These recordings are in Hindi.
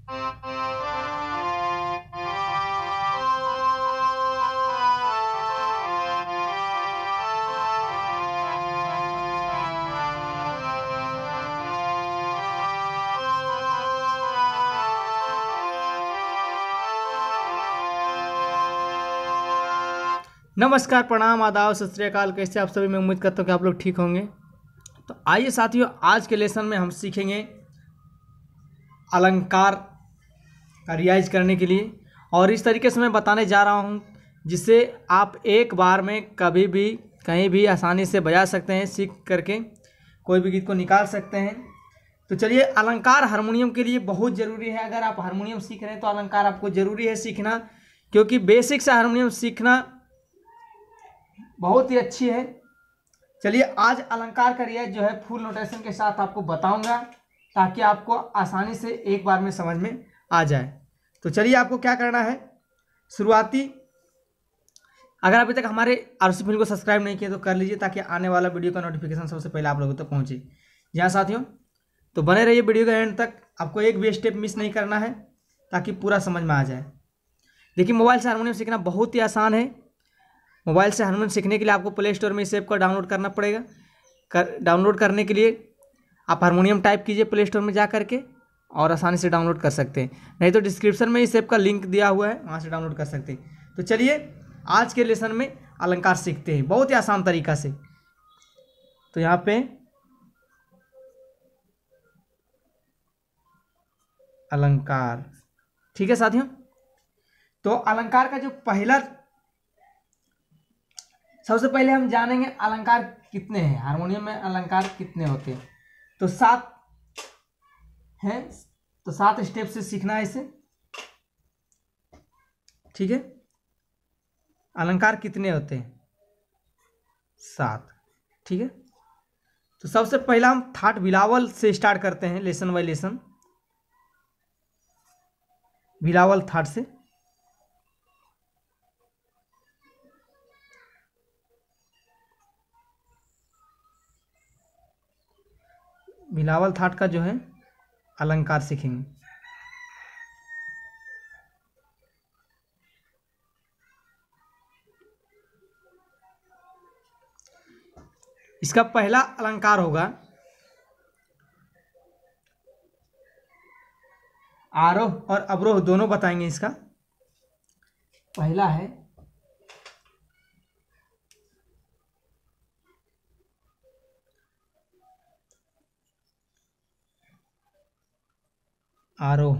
नमस्कार, प्रणाम, आदाब, सत श्री अकाल। कैसे आप सभी? मैं उम्मीद करता हूँ कि आप लोग ठीक होंगे। तो आइए साथियों, आज के लेसन में हम सीखेंगे अलंकार का रियाज करने के लिए, और इस तरीके से मैं बताने जा रहा हूँ जिससे आप एक बार में कभी भी कहीं भी आसानी से बजा सकते हैं। सीख करके कोई भी गीत को निकाल सकते हैं। तो चलिए, अलंकार हारमोनियम के लिए बहुत ज़रूरी है। अगर आप हारमोनियम सीख रहे हैं तो अलंकार आपको ज़रूरी है सीखना, क्योंकि बेसिक से हारमोनियम सीखना बहुत ही अच्छी है। चलिए, आज अलंकार का रियाज जो है फुल नोटेशन के साथ आपको बताऊंगा, ताकि आपको आसानी से एक बार में समझ में आ जाए। तो चलिए, आपको क्या करना है। शुरुआती, अगर अभी तक हमारे आरसी फिल्म को सब्सक्राइब नहीं किया तो कर लीजिए, ताकि आने वाला वीडियो का नोटिफिकेशन सबसे पहले आप लोगों तक पहुंचे। जी हाँ साथियों, तो बने रहिए वीडियो का एंड तक। आपको एक भी स्टेप मिस नहीं करना है, ताकि पूरा समझ में आ जाए। देखिए, मोबाइल से हारमोनियम सीखना बहुत ही आसान है। मोबाइल से हारमोनियम सीखने के लिए आपको प्ले स्टोर में इस ऐप को डाउनलोड करना पड़ेगा। डाउनलोड करने के लिए आप हारमोनियम टाइप कीजिए प्ले स्टोर में जा करके, और आसानी से डाउनलोड कर सकते हैं। नहीं तो डिस्क्रिप्शन में इस ऐप का लिंक दिया हुआ है, वहाँ से डाउनलोड कर सकते हैं। तो चलिए, आज के लेसन में अलंकार सीखते हैं बहुत ही आसान तरीका से। तो यहाँ पे अलंकार, ठीक है साथियों। तो अलंकार का जो पहला, सबसे पहले हम जानेंगे अलंकार कितने हैं। हारमोनियम में अलंकार कितने होते हैं? तो 7 हैं। तो 7 स्टेप से सीखना है इसे, ठीक है। अलंकार कितने होते हैं? 7, ठीक है। तो सबसे पहला हम थाट बिलावल से स्टार्ट करते हैं, lesson by lesson. Bilawal thaat से। बिलावल थाट का जो है अलंकार सीखेंगे। इसका पहला अलंकार होगा आरोह और अवरोह, दोनों बताएंगे। इसका पहला है आरोह,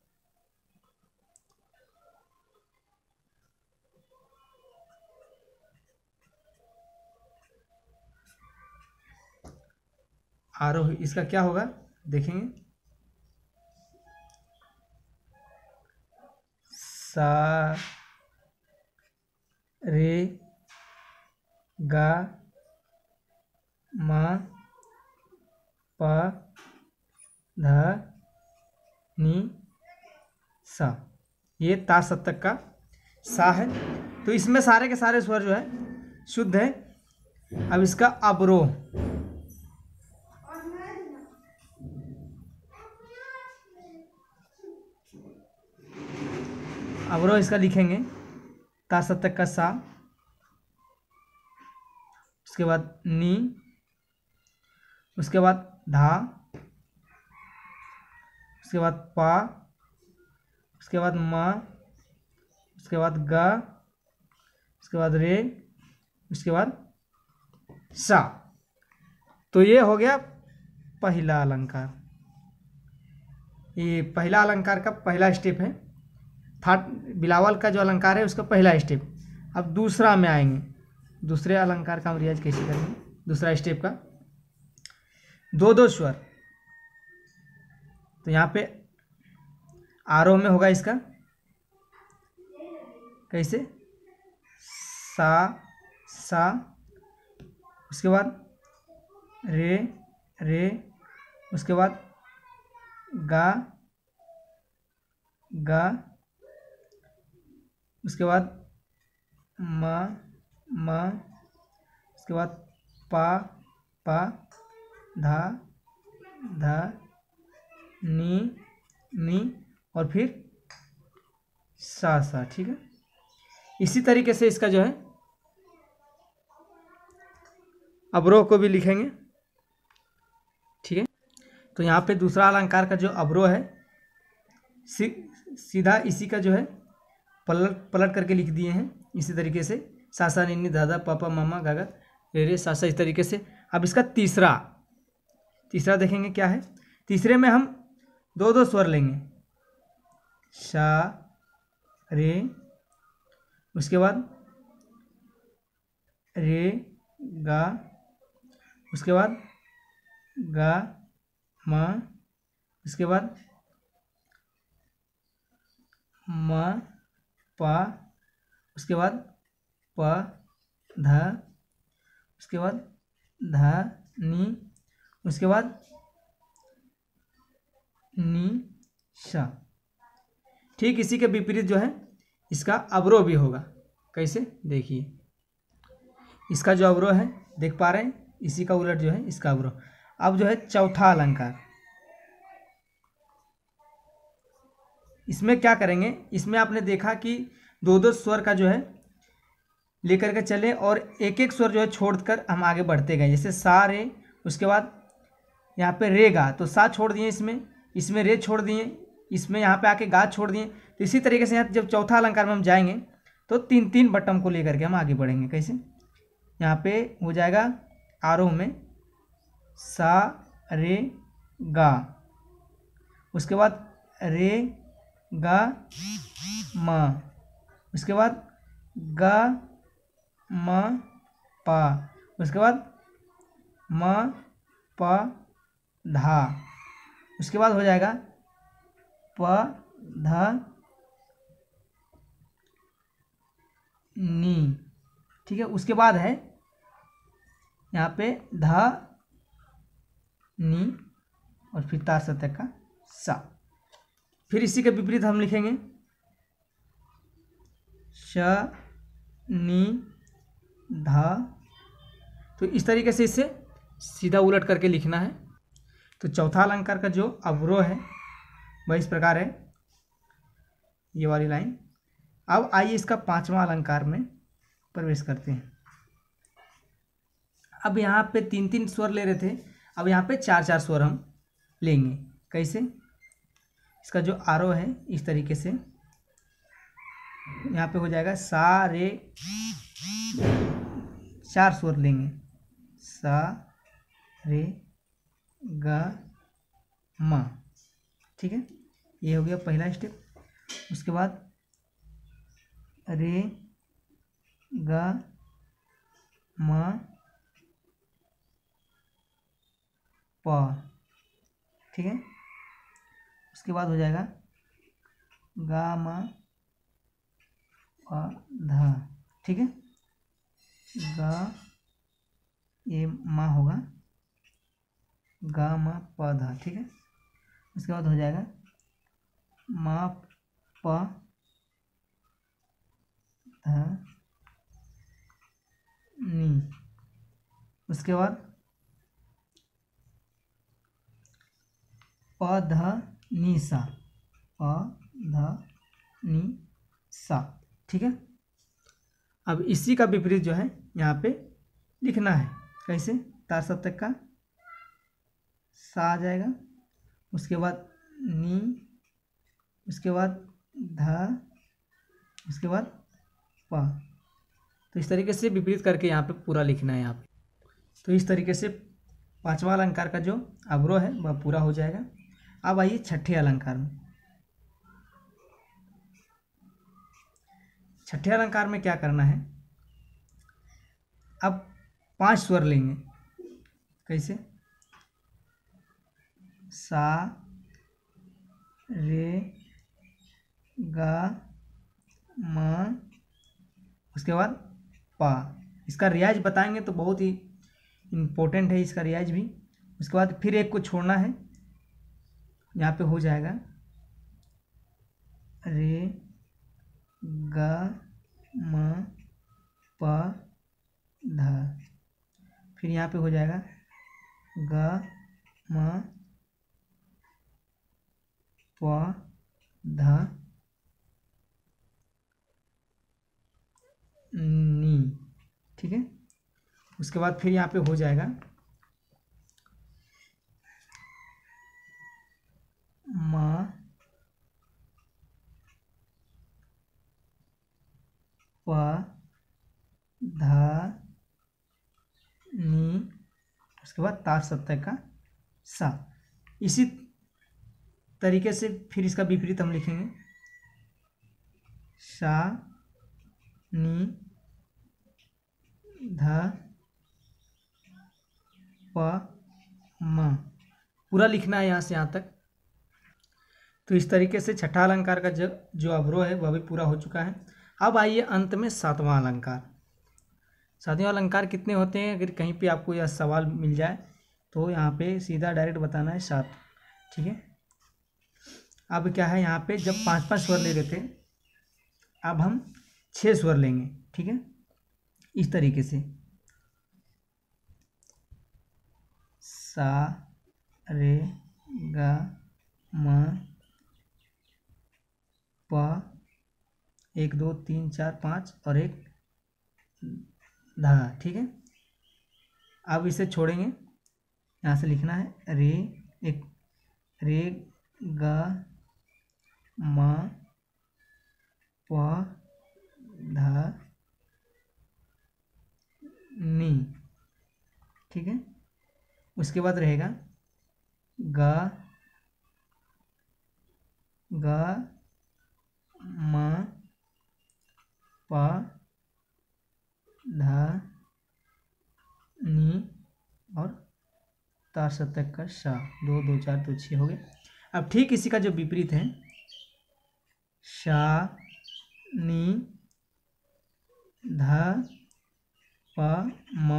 आरोह। इसका क्या होगा देखेंगे। सा, रे, गा, मा, प, ध, नी, सा। ये ता सप्तक का सा है। तो इसमें सारे के सारे स्वर जो है शुद्ध है। अब इसका अवरोह, अवरोह इसका लिखेंगे ता सप्तक का सा, उसके बाद नी, उसके बाद धा, उसके बाद पा, उसके बाद मा, उसके बाद गा, उसके बाद रे, उसके बाद सा। तो ये हो गया पहला अलंकार। ये पहला अलंकार का पहला स्टेप है। थाट बिलावल का जो अलंकार है उसका पहला स्टेप। अब दूसरा में आएंगे। दूसरे अलंकार का हम रियाज कैसे करेंगे? दूसरा स्टेप का 2-2 स्वर। तो यहाँ पे आरोह में होगा इसका कैसे, सा, सा, उसके बाद रे, रे, उसके बाद गा, गा, उसके बाद मा, मा, उसके बाद पा, पा, धा, धा, नी, नी, और फिर सा सा। ठीक है, इसी तरीके से इसका जो है अवरोह को भी लिखेंगे। ठीक है, तो यहाँ पे दूसरा अलंकार का जो अवरोह है सीधा इसी का जो है पलट पलट करके लिख दिए हैं इसी तरीके से, सासा निन्नी दादा पापा मामा गागा रे रे सासा, इस तरीके से। अब इसका तीसरा देखेंगे क्या है। तीसरे में हम दो दो स्वर लेंगे, शा रे, उसके बाद रे गा, उसके बाद गा मा, उसके बाद मा पा, उसके बाद प ध, उसके बाद ध नी, उसके बाद नी सा। ठीक इसी के विपरीत जो है इसका अवरोह भी होगा। कैसे, देखिए इसका जो अवरोह है देख पा रहे हैं, इसी का उलट जो है इसका अवरोह। अब जो है चौथा अलंकार, इसमें क्या करेंगे, इसमें आपने देखा कि दो दो स्वर का जो है लेकर के चले और एक एक स्वर जो है छोड़कर हम आगे बढ़ते गए। जैसे सा रे, उसके बाद यहाँ पे रे गा, तो सा छोड़ दिए, इसमें रे छोड़ दिए, इसमें यहाँ पे आके गा छोड़ दिए। तो इसी तरीके से यहाँ जब चौथा अलंकार में हम जाएंगे तो तीन तीन बटन को लेकर के हम आगे बढ़ेंगे। कैसे, यहाँ पे हो जाएगा आरोह में सा रे गा, उसके बाद रे गा मा, उसके बाद गा मा पा, उसके बाद मा पा धा, उसके बाद हो जाएगा प धा नी। ठीक है, उसके बाद है यहाँ पे धा नी और फिर तार सतह का सा। फिर इसी के विपरीत हम लिखेंगे श नी धा। तो इस तरीके से इसे सीधा उलट करके लिखना है। तो चौथा अलंकार का जो अवरोह है वह इस प्रकार है, ये वाली लाइन। अब आइए इसका पांचवा अलंकार में प्रवेश करते हैं। अब यहाँ पे तीन तीन स्वर ले रहे थे, अब यहाँ पे चार चार स्वर हम लेंगे। कैसे, इसका जो आरोह है इस तरीके से, यहाँ पे हो जाएगा सा रे, चार स्वर लेंगे, सा रे गा मा। ठीक है, ये हो गया पहला स्टेप। उसके बाद रे गा मा पा। ठीक है, उसके बाद हो जाएगा गा मा पा धा। ठीक है, गा ये मा होगा, गा मा पा धा। ठीक है, उसके बाद हो जाएगा मा पा धा नी, उसके बाद प ध नी सा, प ध नी सा। ठीक है, अब इसी का विपरीत जो है यहाँ पे लिखना है। कैसे, तार सप्तक का सा आ जाएगा, उसके बाद नी, उसके बाद ध, उसके बाद प। तो इस तरीके से विपरीत करके यहाँ पे पूरा लिखना है यहाँ पे। तो इस तरीके से पांचवा अलंकार का जो अवरोह है वह पूरा हो जाएगा। अब आइए छठे अलंकार में। छठे अलंकार में क्या करना है, अब पांच स्वर लेंगे। कैसे, सा रे गा मा, उसके बाद पा। इसका रियाज बताएंगे तो बहुत ही इम्पोर्टेंट है इसका रियाज भी। उसके बाद फिर एक को छोड़ना है, यहाँ पे हो जाएगा रे गा मा पा धा, फिर यहाँ पे हो जाएगा गा मा पा ध नी, ठीक है। उसके बाद फिर यहाँ पे हो जाएगा म प ध नी, उसके बाद तार सप्तक का सा। इसी तरीके से फिर इसका विपरीत हम लिखेंगे सा नी ध प म, पूरा लिखना है यहाँ से यहाँ तक। तो इस तरीके से छठा अलंकार का जो अवरोह है वह भी पूरा हो चुका है। अब आइए अंत में सातवां अलंकार। सातवां अलंकार कितने होते हैं, अगर कहीं पे आपको यह सवाल मिल जाए तो यहाँ पे सीधा डायरेक्ट बताना है 7, ठीक है। अब क्या है, यहाँ पे जब 5-5 स्वर ले रहे थे, अब हम 6 स्वर लेंगे, ठीक है। इस तरीके से सा रे गा म प 1 2 3 4 5 और एक धा, ठीक है। अब इसे छोड़ेंगे, यहाँ से लिखना है रे, एक रे गा म प धा नी, ठीक है। उसके बाद रहेगा गा गा म प धा नी और तार सप्तक का सा। 2 2 4 तो 6 हो गए। अब ठीक इसी का जो विपरीत है सा नी धा प म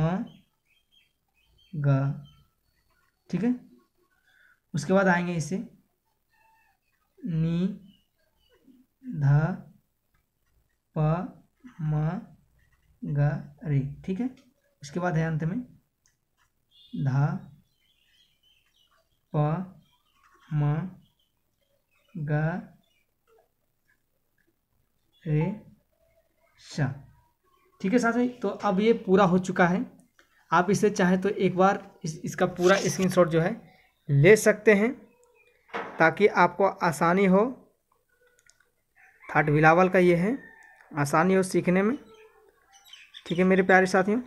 ग, ठीक है। उसके बाद आएंगे इसे नी धा प म ग रे, ठीक है। उसके बाद है अंत में धा प म ग रे सा, ठीक है साथियों। तो अब ये पूरा हो चुका है। आप इसे चाहे तो एक बार इसका पूरा स्क्रीनशॉट जो है ले सकते हैं ताकि आपको आसानी हो। थाट बिलावल का ये है, आसानी हो सीखने में, ठीक है मेरे प्यारे साथियों।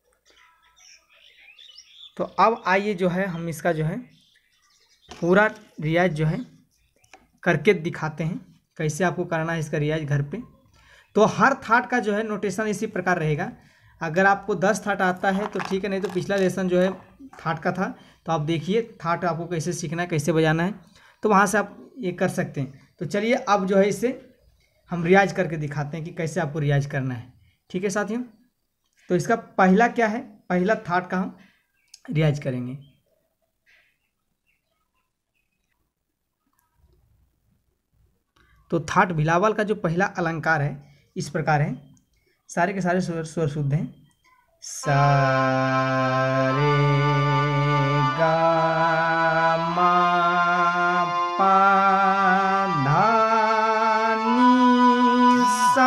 तो अब आइए जो है हम इसका जो है पूरा रियाज जो है करके दिखाते हैं, कैसे आपको करना है इसका रियाज घर पे। तो हर थाट का जो है नोटेशन इसी प्रकार रहेगा। अगर आपको 10 थाट आता है तो ठीक है, नहीं तो पिछला लेसन जो है थाट का था, तो आप देखिए थाट आपको कैसे सीखना है, कैसे बजाना है, तो वहाँ से आप ये कर सकते हैं। तो चलिए अब जो है इसे हम रियाज करके दिखाते हैं कि कैसे आपको रियाज करना है, ठीक है साथियों। तो इसका पहला क्या है, पहला थाट का हम रियाज करेंगे। तो थाट बिलावल का जो पहला अलंकार है इस प्रकार है, सारे के सारे स्वर शुद्ध हैं। सा रे गा मा पा धा नी सा।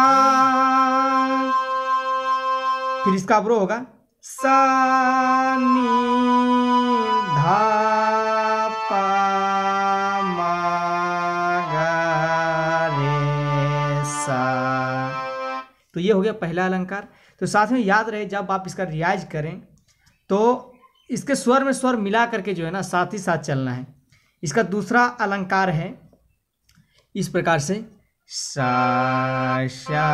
फिर इसका अवरोह होगा सा नी धा पा मा गा रे सा। तो ये हो गया पहला अलंकार। तो साथ में याद रहे जब आप इसका रियाज करें तो इसके स्वर में स्वर मिला करके जो है ना साथ ही साथ चलना है। इसका दूसरा अलंकार है इस प्रकार से सा शा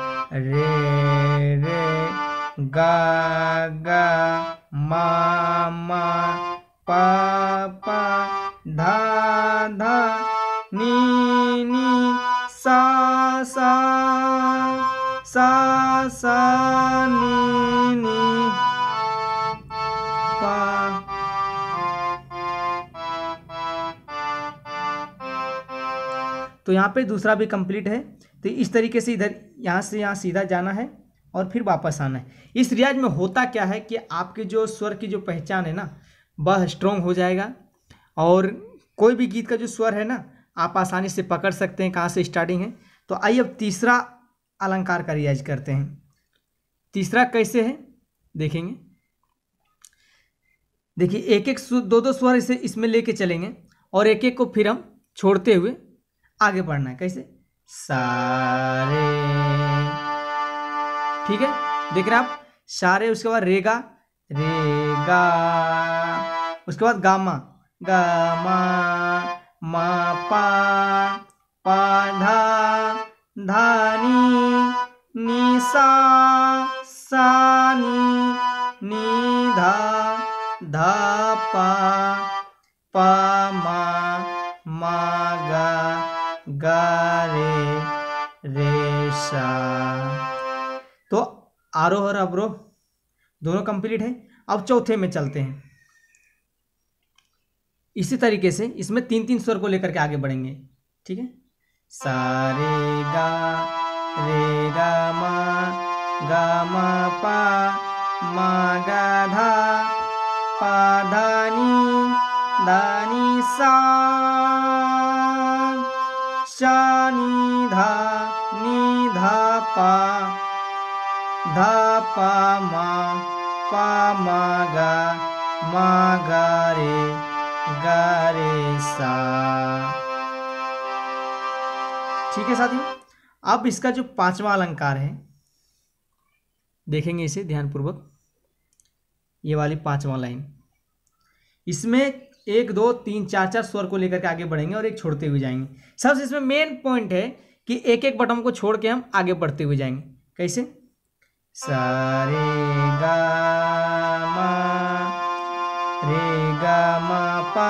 रे रे गा गा मा मा पा पा धा धा नी नी सा सा सा सा नी नी पा। तो यहाँ पे दूसरा भी कंप्लीट है। तो इस तरीके से इधर यहाँ से यहाँ सीधा जाना है और फिर वापस आना है। इस रियाज में होता क्या है कि आपके जो स्वर की जो पहचान है ना वह स्ट्रॉन्ग हो जाएगा, और कोई भी गीत का जो स्वर है ना आप आसानी से पकड़ सकते हैं कहाँ से स्टार्टिंग है। तो आइए अब तीसरा अलंकार का रियाज करते हैं। तीसरा कैसे है देखेंगे। देखिए एक एक दो दो स्वर इसे इसमें लेके चलेंगे और एक एक को फिर हम छोड़ते हुए आगे बढ़ना है। कैसे? सारे, ठीक है, देख रहे हैं आप, सारे, उसके बाद रेगा, रेगा, उसके बाद गामा, गामा, मा पा, पा धा, धानी, नी सा, सा नी धा, धा पा मा गा रे सा। तो आरोह और अवरोह दोनों कंप्लीट है। अब चौथे में चलते हैं। इसी तरीके से इसमें 3-3 स्वर को लेकर के आगे बढ़ेंगे। ठीक है, सा रे गा मा पा मा गा धा पा धा नी सा नी धा पा मा गा रे सा। ठीक है साथियों, अब इसका जो पांचवा अलंकार है देखेंगे इसे ध्यानपूर्वक। ये वाली पांचवा लाइन, इसमें 1 2 3 4 4 स्वर को लेकर के आगे बढ़ेंगे और एक छोड़ते हुए जाएंगे। सबसे इसमें मेन पॉइंट है कि एक एक बटन को छोड़ के हम आगे बढ़ते हुए जाएंगे। कैसे? सा रे गा मा पा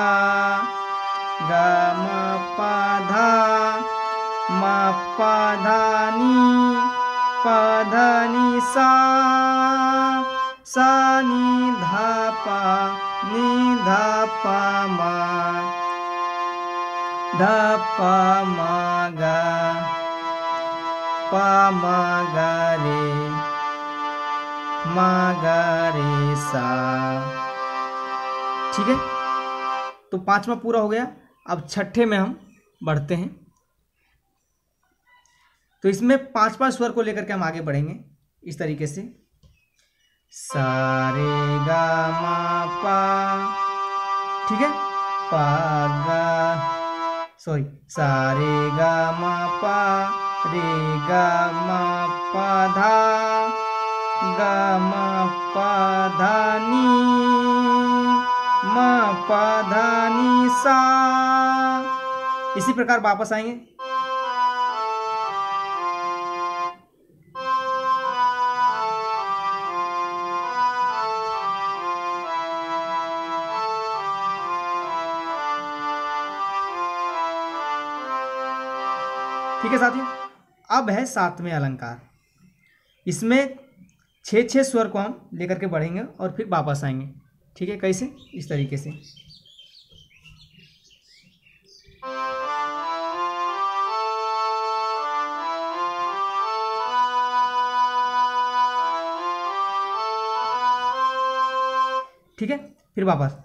धा नी सा नी धा पा मा गा रे सा। ठीक है, तो पांचवा पूरा हो गया। अब छठे में हम बढ़ते हैं। तो इसमें 5-5 स्वर को लेकर के हम आगे बढ़ेंगे इस तरीके से। सा रे गा मा पा, ठीक है, पा गा, सॉरी, सा रे गा मा पा रे गा मा पा धा गा मा पा धा नी मा पा धा नी सा। इसी प्रकार वापस आएंगे। ठीक है साथियों, अब है 7वें अलंकार। इसमें 6-6 स्वर को हम लेकर के बढ़ेंगे और फिर वापस आएंगे। ठीक है, कैसे? इस तरीके से। ठीक है, फिर वापस।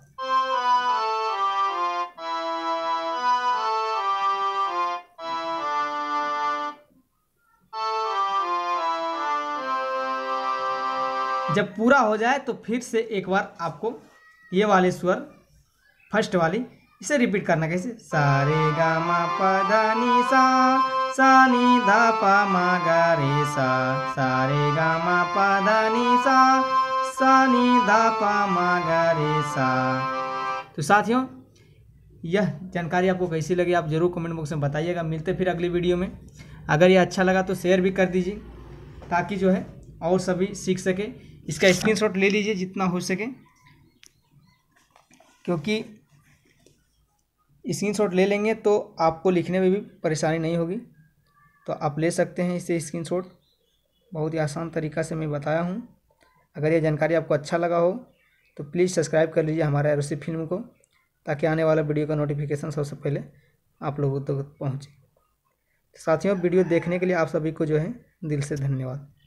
जब पूरा हो जाए तो फिर से एक बार आपको ये वाले स्वर फर्स्ट वाली इसे रिपीट करना। कैसे? सा रे गा मा पा धा नी सा नी धा पा मा गा रे सा रे गा मा पा धा नी सा नी धा पा मा गा रे सा। तो साथियों, यह जानकारी आपको कैसी लगी आप जरूर कमेंट बॉक्स में बताइएगा। मिलते फिर अगली वीडियो में। अगर ये अच्छा लगा तो शेयर भी कर दीजिए ताकि जो है और सभी सीख सके। इसका स्क्रीनशॉट ले लीजिए जितना हो सके, क्योंकि स्क्रीनशॉट ले लेंगे तो आपको लिखने में भी परेशानी नहीं होगी। तो आप ले सकते हैं इसे स्क्रीनशॉट, बहुत ही आसान तरीक़ा से मैं बताया हूँ। अगर ये जानकारी आपको अच्छा लगा हो तो प्लीज़ सब्सक्राइब कर लीजिए हमारे एरोसी फिल्म को, ताकि आने वाला वीडियो का नोटिफिकेशन सबसे पहले आप लोगों तक पहुँचे। साथियों, वीडियो देखने के लिए आप सभी को जो है दिल से धन्यवाद।